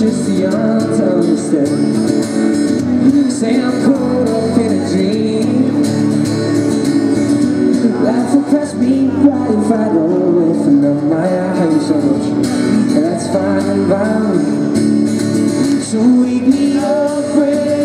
just too young to understand. Say I'm caught up in a dream. Life will press me right if I don't open up my eyes so much. And that's fine and by me. So wake me up when